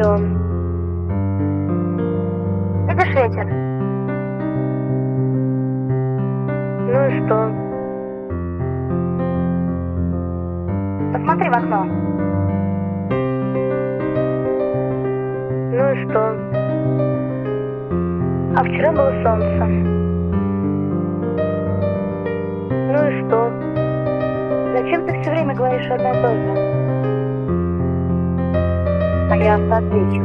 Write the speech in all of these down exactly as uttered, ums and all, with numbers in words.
он. Видишь ветер? Ну и что? Посмотри в окно. Ну и что? А вчера было солнце. Ну и что? Зачем ты все время говоришь одно и то же? А я отвечу.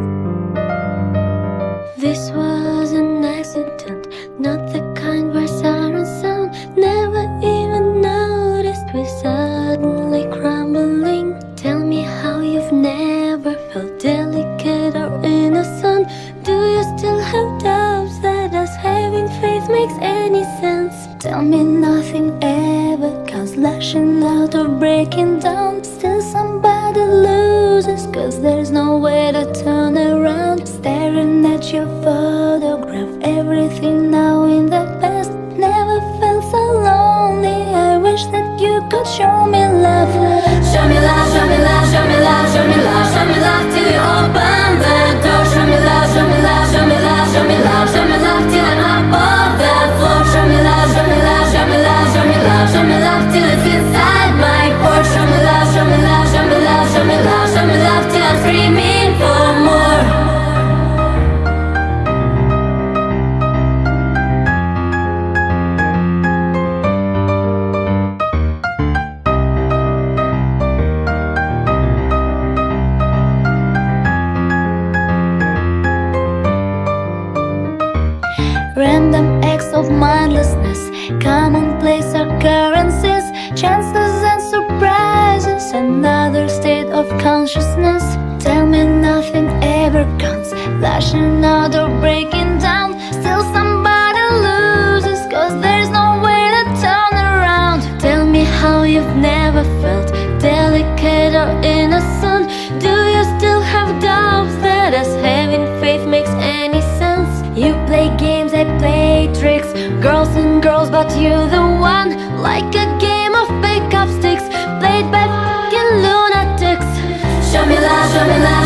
This was an accident, not the kind where sirens sound. Never even noticed we suddenly crumbling. Tell me how you've never felt delicate or innocent. Do you still have doubts that us having faith makes any sense? Tell me nothing ever comes lashing out or breaking down. Still somebody loses, cause there's no way to turn around. Staring at your photograph, everything now in the past. Never felt so lonely, I wish that you could show me love. Show me love, show me love, show me love, show me love, show me love till you open the door. Show me love, show me love, show me love, show me love, show me love till I'm up off the floor. Show me love, show me love, show me love, show me love, show me love till it's inside my porch. Show me love, show me love, show me love, show me love, show me love till I'm screaming for more. Random acts of mindlessness, commonplace occurrences, chances and surprises, another state of consciousness. Tell me nothing ever comes lashing out or breaking down. Still somebody loses, cause there's no way to turn around. Tell me how you've never felt delicate or innocent. Do you still have doubts that us having faith makes any sense? You play games, I play tricks, girls and girls, but you're the one. Like a game of pick-up sticks, played by f***ing lunatics. Show me love, show me love,